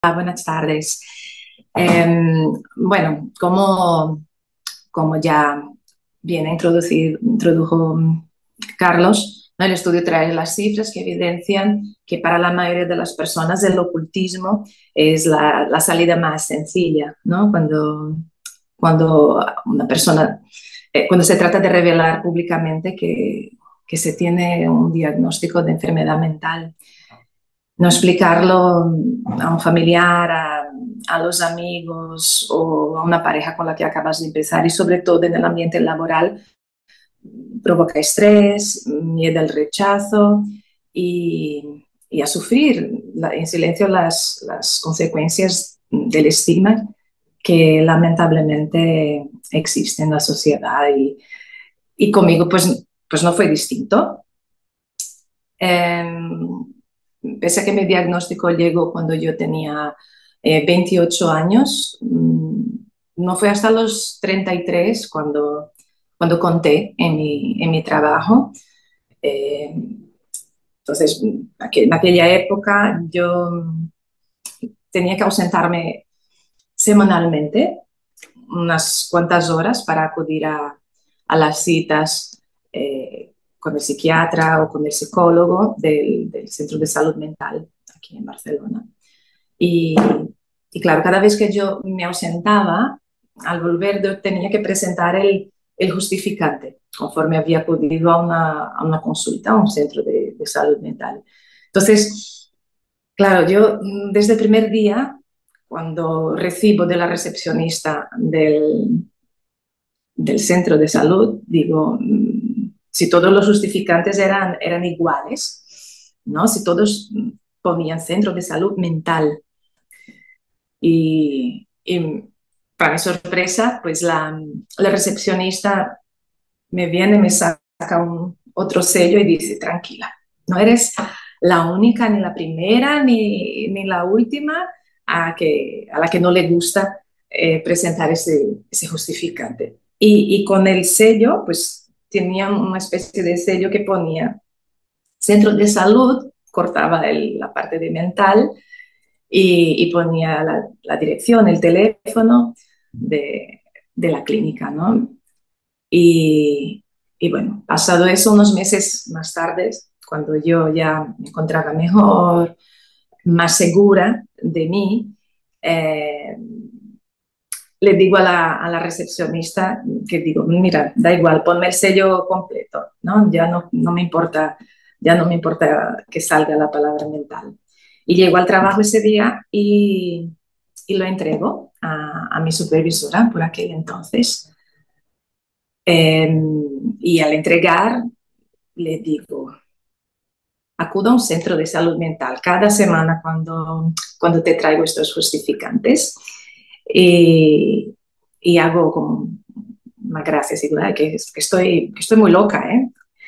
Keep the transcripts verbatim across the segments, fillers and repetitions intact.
Ah, buenas tardes. Em, bueno, como, como ya bien introducido, introdujo mm, Carlos, ¿no? El estudio trae las cifras que evidencian que para la mayoría de las personas el ocultismo es la, la salida más sencilla, ¿no? Cuando, cuando una persona, eh, cuando se trata de revelar públicamente que, que se tiene un diagnóstico de enfermedad mental. No explicarlo a un familiar, a, a los amigos o a una pareja con la que acabas de empezar, y sobre todo en el ambiente laboral, provoca estrés, miedo al rechazo y, y a sufrir la, en silencio las, las consecuencias del estigma que lamentablemente existe en la sociedad. Y, y conmigo pues, pues no fue distinto. Eh, Pese a que mi diagnóstico llegó cuando yo tenía eh, veintiocho años, mmm, no fue hasta los treinta y tres cuando, cuando conté en mi, en mi trabajo. Eh, entonces, en aquella época yo tenía que ausentarme semanalmente unas cuantas horas para acudir a, a las citas eh, con el psiquiatra o con el psicólogo del, del Centro de Salud Mental aquí en Barcelona. Y, y, claro, cada vez que yo me ausentaba, al volver yo tenía que presentar el, el justificante, conforme había acudido a una, a una consulta a un centro de, de salud mental. Entonces, claro, yo desde el primer día, cuando recibo de la recepcionista del, del centro de salud, digo, mmm, si todos los justificantes eran, eran iguales, ¿no? Si todos ponían centro de salud mental. Y, y para mi sorpresa, pues la, la recepcionista me viene, me saca un, otro sello y dice, tranquila, no eres la única, ni la primera, ni, ni la última a, que, a la que no le gusta eh, presentar ese, ese justificante. Y, y con el sello, pues tenía una especie de sello que ponía centro de salud, cortaba el, la parte de mental y, y ponía la, la, dirección, el teléfono de, de la clínica, ¿no? Y, y bueno, pasado eso, unos meses más tarde, cuando yo ya me encontraba mejor, más segura de mí, eh, le digo a la, a la recepcionista que digo, mira, da igual, ponme el sello completo, ¿no? Ya no, no me importa, ya no me importa que salga la palabra mental. Y llego al trabajo ese día y, y lo entrego a, a mi supervisora por aquel entonces. Eh, y al entregar, le digo, acudo a un centro de salud mental cada semana cuando, cuando te traigo estos justificantes. Y, y hago como una gracia, así, que, que, estoy, que estoy muy loca, ¿eh?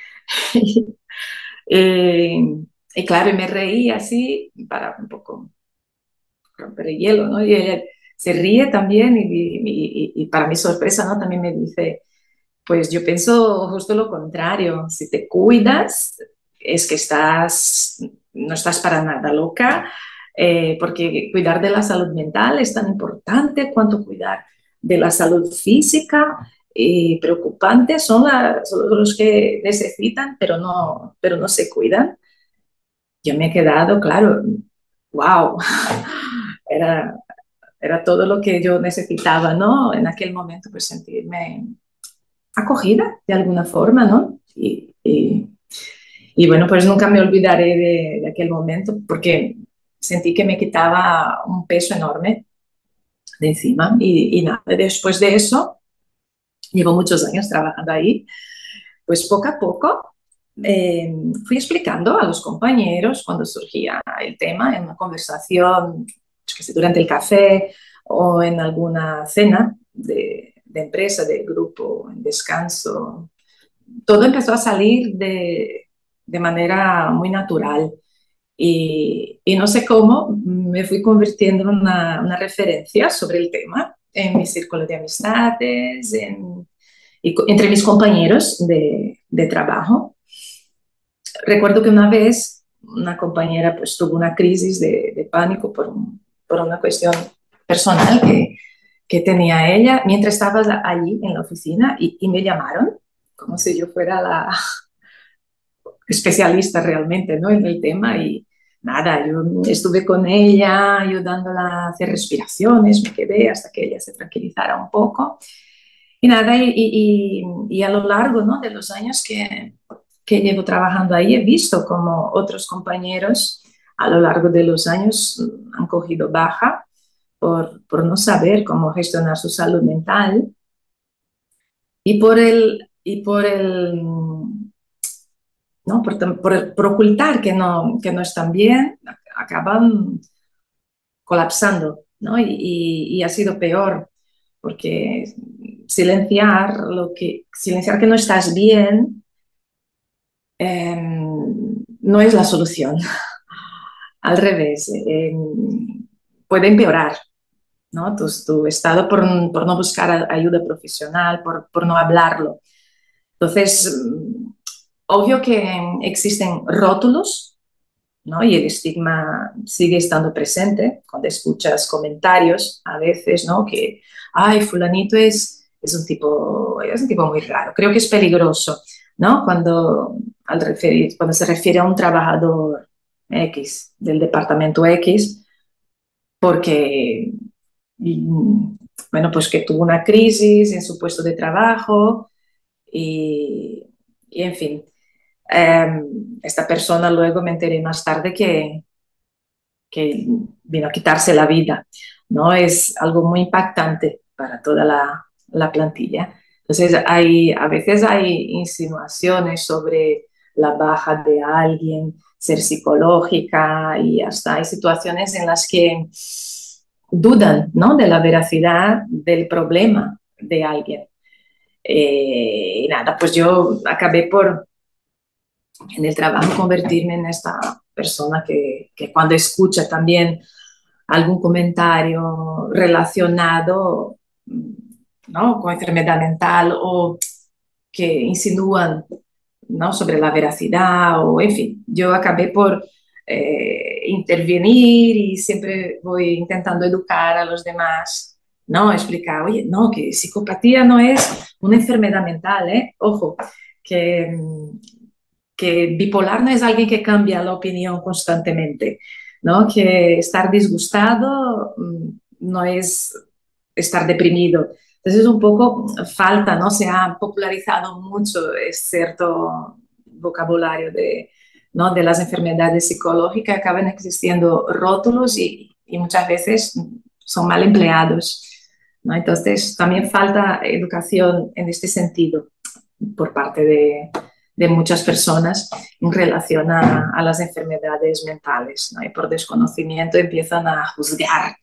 y, y claro, y me reí así para un poco romper el hielo, ¿no? Y ella se ríe también y, y, y para mi sorpresa, ¿no? También me dice, pues yo pienso justo lo contrario, si te cuidas es que estás, no estás para nada loca, eh, porque cuidar de la salud mental es tan importante cuanto cuidar de la salud física, y preocupantes son, la, son los que necesitan, pero no, pero no se cuidan. Yo me he quedado, claro, wow, era, era todo lo que yo necesitaba, ¿no? En aquel momento, pues sentirme acogida de alguna forma, ¿no? Y, y, y bueno, pues nunca me olvidaré de, de, aquel momento porque sentí que me quitaba un peso enorme de encima y, y nada, después de eso, llevo muchos años trabajando ahí, pues poco a poco eh, fui explicando a los compañeros cuando surgía el tema en una conversación, pues que sé, durante el café o en alguna cena de, de empresa, de grupo, en descanso. Todo empezó a salir de, de manera muy natural y, y, no sé cómo me fui convirtiendo en una, una referencia sobre el tema en mi círculo de amistades, en, y, entre mis compañeros de, de trabajo. Recuerdo que una vez una compañera pues tuvo una crisis de, de pánico por un, por una cuestión personal que, que tenía ella mientras estaba allí en la oficina y, y me llamaron como si yo fuera la especialista realmente, ¿no? En el tema y nada, yo estuve con ella ayudándola a hacer respiraciones, me quedé hasta que ella se tranquilizara un poco. Y nada, y, y, y a lo largo, ¿no?, de los años que, que llevo trabajando ahí, he visto como otros compañeros a lo largo de los años han cogido baja por, por no saber cómo gestionar su salud mental y por el, y por el ¿no? por, por, por ocultar que no, que no están bien, acaban colapsando, ¿no? Y, y, y ha sido peor porque silenciar, lo que, silenciar que no estás bien eh, no es la solución. Al revés, eh, puede empeorar, ¿no? Tu, tu estado por, por, no buscar ayuda profesional, por, por no hablarlo. Entonces, obvio que existen rótulos, ¿no? Y el estigma sigue estando presente cuando escuchas comentarios a veces, ¿no? Que, ay, fulanito es, es, un tipo, es un tipo muy raro. Creo que es peligroso, ¿no? Cuando, al referir, cuando se refiere a un trabajador X del departamento X, porque, bueno, pues que tuvo una crisis en su puesto de trabajo y, y en fin. Eh, esta persona luego me enteré más tarde que, que vino a quitarse la vida, ¿no? Es algo muy impactante para toda la, la plantilla. Entonces, hay, a veces hay insinuaciones sobre la baja de alguien, ser psicológica y hasta hay situaciones en las que dudan, ¿no?, de la veracidad del problema de alguien. Eh, y nada, pues yo acabé por, en el trabajo, convertirme en esta persona que, que cuando escucha también algún comentario relacionado, ¿no?, con enfermedad mental o que insinúan, ¿no?, sobre la veracidad o, en fin, yo acabé por eh, intervenir y siempre voy intentando educar a los demás, ¿no?, explicar, oye, no, que psicopatía no es una enfermedad mental, ¿eh? Ojo, que, que bipolar no es alguien que cambia la opinión constantemente, ¿no? Que estar disgustado no es estar deprimido. Entonces, un poco falta, ¿no? Se ha popularizado mucho es cierto vocabulario de, ¿no?, de las enfermedades psicológicas, acaban existiendo rótulos y, y muchas veces son mal empleados, ¿no? Entonces, también falta educación en este sentido por parte de, de muchas personas en relación a, a las enfermedades mentales, ¿no? Y por desconocimiento empiezan a juzgar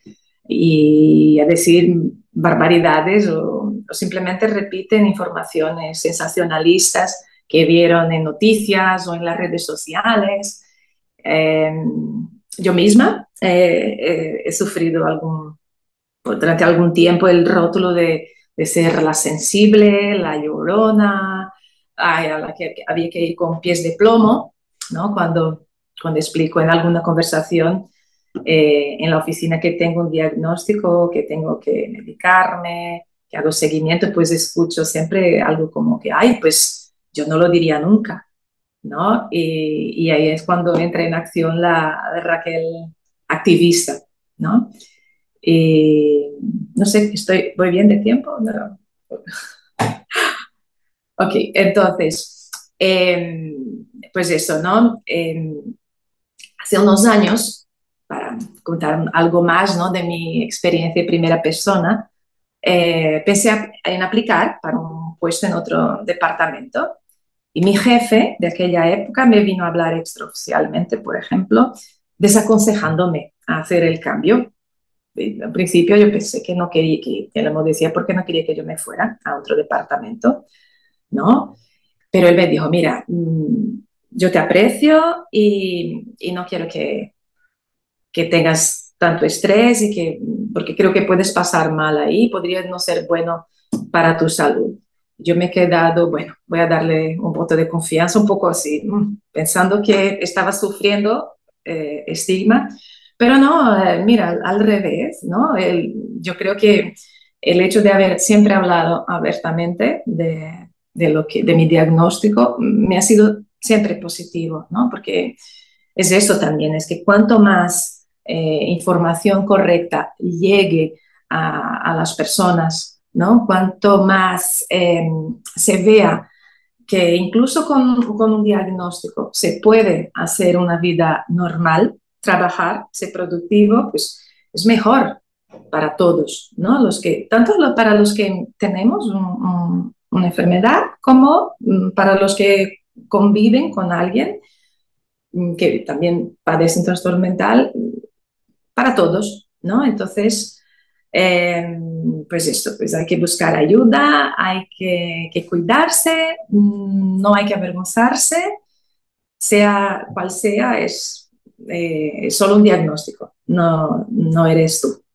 y a decir barbaridades o, o simplemente repiten informaciones sensacionalistas que vieron en noticias o en las redes sociales. Eh, yo misma eh, eh, he sufrido algún, durante algún tiempo el rótulo de, de ser la sensible, la llorona, a la que había que ir con pies de plomo, ¿no? Cuando, cuando explico en alguna conversación eh, en la oficina que tengo un diagnóstico, que tengo que medicarme, que hago seguimiento, pues escucho siempre algo como que, ay, pues yo no lo diría nunca, ¿no? Y, y ahí es cuando entra en acción la Raquel activista, ¿no? Y no sé, estoy, ¿voy bien de tiempo? No. Ok, entonces, eh, pues eso, ¿no? Eh, hace unos años, para contar algo más, ¿no?, de mi experiencia en primera persona, eh, pensé a, en aplicar para un puesto en otro departamento y mi jefe de aquella época me vino a hablar extraoficialmente, por ejemplo, desaconsejándome a hacer el cambio. Al principio yo pensé que no quería, que, que me decía porque no quería que yo me fuera a otro departamento, ¿no? Pero él me dijo, mira, mmm, yo te aprecio y, y no quiero que, que tengas tanto estrés y que, porque creo que puedes pasar mal ahí, podría no ser bueno para tu salud. Yo me he quedado, bueno, voy a darle un voto de confianza, un poco así, pensando que estaba sufriendo eh, estigma, Pero no, eh, mira, al, al revés, ¿no? El- yo creo que el hecho de haber siempre hablado abiertamente de, de lo que, de mi diagnóstico me ha sido siempre positivo, ¿no? Porque es eso también, es que cuanto más eh, información correcta llegue a, a las personas, ¿no? Cuanto más eh, se vea que incluso con, con un diagnóstico se puede hacer una vida normal, trabajar, ser productivo, pues es mejor para todos, ¿no? Los que, tanto lo- para los que tenemos un- un- una enfermedad como mm, para los que conviven con alguien mm, que también padece un trastorno mental, para todos, ¿no? Entonces, eh, pues esto, pues hay que buscar ayuda, hay que, que cuidarse, mm, no hay que avergonzarse, sea cual sea, es, eh, es solo un diagnóstico, no, no eres tú.